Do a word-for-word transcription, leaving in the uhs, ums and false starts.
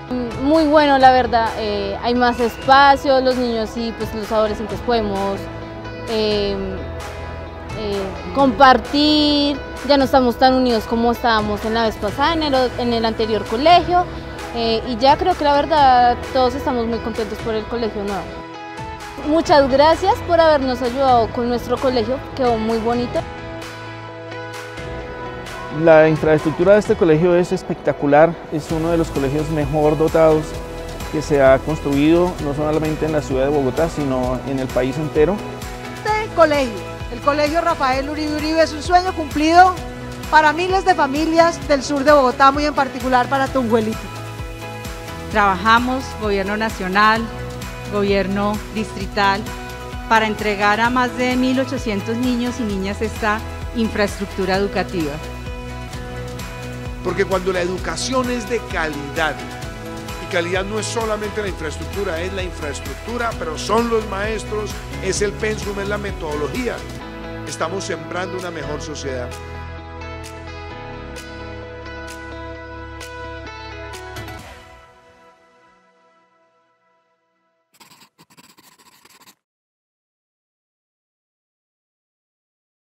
Muy bueno, la verdad, eh, hay más espacio, los niños y pues los adolescentes podemos eh, eh, compartir, ya no estamos tan unidos como estábamos en la vez pasada, en el, en el anterior colegio, eh, y ya creo que la verdad todos estamos muy contentos por el colegio nuevo. Muchas gracias por habernos ayudado con nuestro colegio, quedó muy bonito. La infraestructura de este colegio es espectacular, es uno de los colegios mejor dotados que se ha construido, no solamente en la ciudad de Bogotá, sino en el país entero. Este colegio, el Colegio Rafael Uribe Uribe, es un sueño cumplido para miles de familias del sur de Bogotá, muy en particular para Tunjuelito. Trabajamos, gobierno nacional, gobierno distrital, para entregar a más de mil ochocientos niños y niñas esta infraestructura educativa. Porque cuando la educación es de calidad, y calidad no es solamente la infraestructura, es la infraestructura, pero son los maestros, es el pensum, es la metodología, estamos sembrando una mejor sociedad.